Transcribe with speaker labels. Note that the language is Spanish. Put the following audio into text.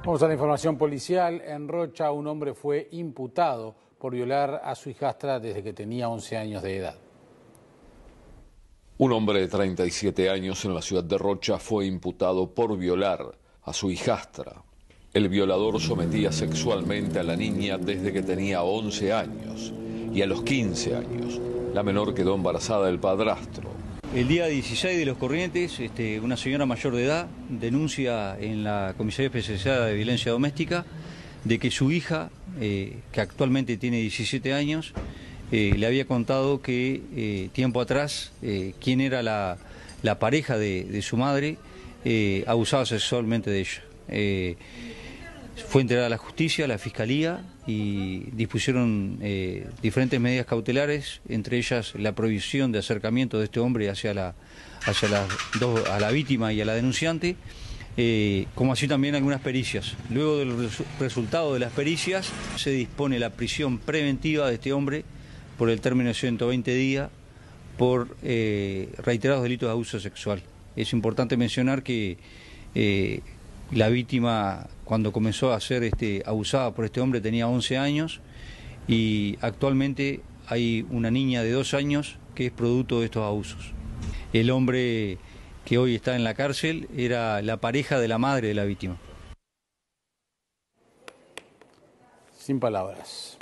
Speaker 1: Vamos a la información policial. En Rocha, un hombre fue imputado por violar a su hijastra desde que tenía 11 años de edad.
Speaker 2: Un hombre de 37 años en la ciudad de Rocha fue imputado por violar a su hijastra. El violador sometía sexualmente a la niña desde que tenía 11 años y a los 15 años la menor quedó embarazada del padrastro.
Speaker 3: El día 16 de los Corrientes, una señora mayor de edad denuncia en la Comisaría Especializada de Violencia Doméstica de que su hija, que actualmente tiene 17 años, le había contado que tiempo atrás quien era la pareja de su madre abusaba sexualmente de ella. Fue entregada a la justicia, a la fiscalía, y dispusieron diferentes medidas cautelares, entre ellas la prohibición de acercamiento de este hombre a la víctima y a la denunciante, como así también algunas pericias. Luego del resultado de las pericias se dispone la prisión preventiva de este hombre por el término de 120 días por reiterados delitos de abuso sexual. Es importante mencionar que la víctima, cuando comenzó a ser abusada por este hombre, tenía 11 años y actualmente hay una niña de 2 años que es producto de estos abusos. El hombre que hoy está en la cárcel era la pareja de la madre de la víctima.
Speaker 1: Sin palabras.